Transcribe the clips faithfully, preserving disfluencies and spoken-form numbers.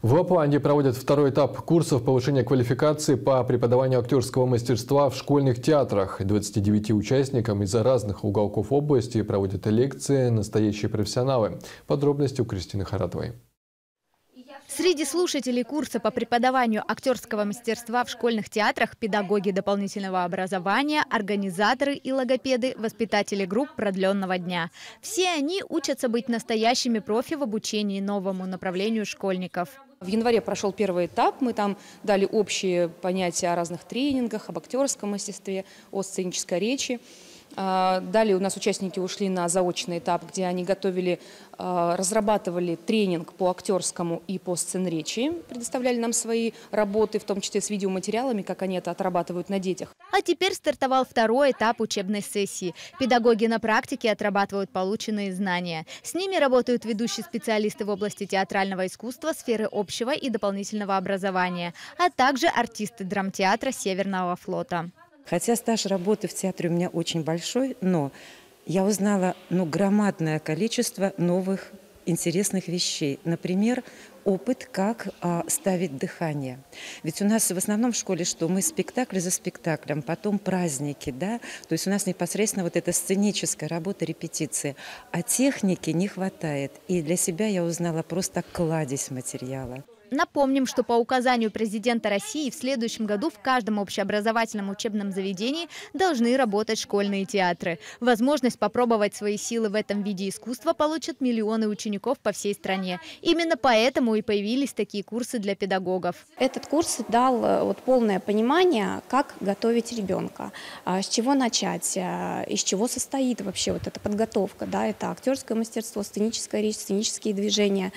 В Лапландии проводят второй этап курсов повышения квалификации по преподаванию актерского мастерства в школьных театрах. двадцати девяти участникам из разных уголков области проводят лекции настоящие профессионалы. Подробности у Кристины Харатовой. Среди слушателей курса по преподаванию актерского мастерства в школьных театрах педагоги дополнительного образования, организаторы и логопеды, воспитатели групп продленного дня. Все они учатся быть настоящими профи в обучении новому направлению школьников. В январе прошел первый этап, мы там дали общие понятия о разных тренингах, об актерском мастерстве, о сценической речи. Далее у нас участники ушли на заочный этап, где они готовили, разрабатывали тренинг по актерскому и по сценречи, предоставляли нам свои работы, в том числе с видеоматериалами, как они это отрабатывают на детях. А теперь стартовал второй этап учебной сессии. Педагоги на практике отрабатывают полученные знания. С ними работают ведущие специалисты в области театрального искусства, сферы общего и дополнительного образования, а также артисты драмтеатра Северного флота. Хотя стаж работы в театре у меня очень большой, но я узнала ну, громадное количество новых интересных вещей. Например, опыт, как а, ставить дыхание. Ведь у нас в основном в школе что? Мы спектакль за спектаклем, потом праздники, да? То есть у нас непосредственно вот эта сценическая работа, репетиции. А техники не хватает. И для себя я узнала просто кладезь материала. Напомним, что по указанию президента России в следующем году в каждом общеобразовательном учебном заведении должны работать школьные театры. Возможность попробовать свои силы в этом виде искусства получат миллионы учеников по всей стране. Именно поэтому и появились такие курсы для педагогов. Этот курс дал вот полное понимание, как готовить ребенка, с чего начать, из чего состоит вообще вот эта подготовка. Да? Это актерское мастерство, сценическая речь, сценические движения.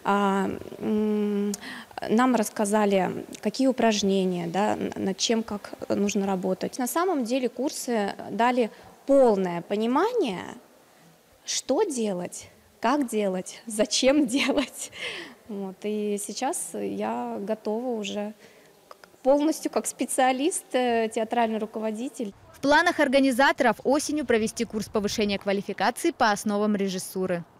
Нам рассказали, какие упражнения, да, над чем, как нужно работать. На самом деле курсы дали полное понимание, что делать, как делать, зачем делать. Вот. И сейчас я готова уже полностью как специалист, театральный руководитель. В планах организаторов осенью провести курс повышения квалификации по основам режиссуры.